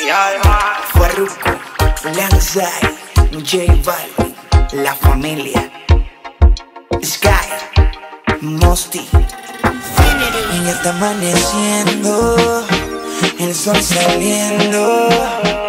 Farruko, Lanzai, J Balvin, La Familia, Sky, Mosti. Y ya está amaneciendo, el sol saliendo.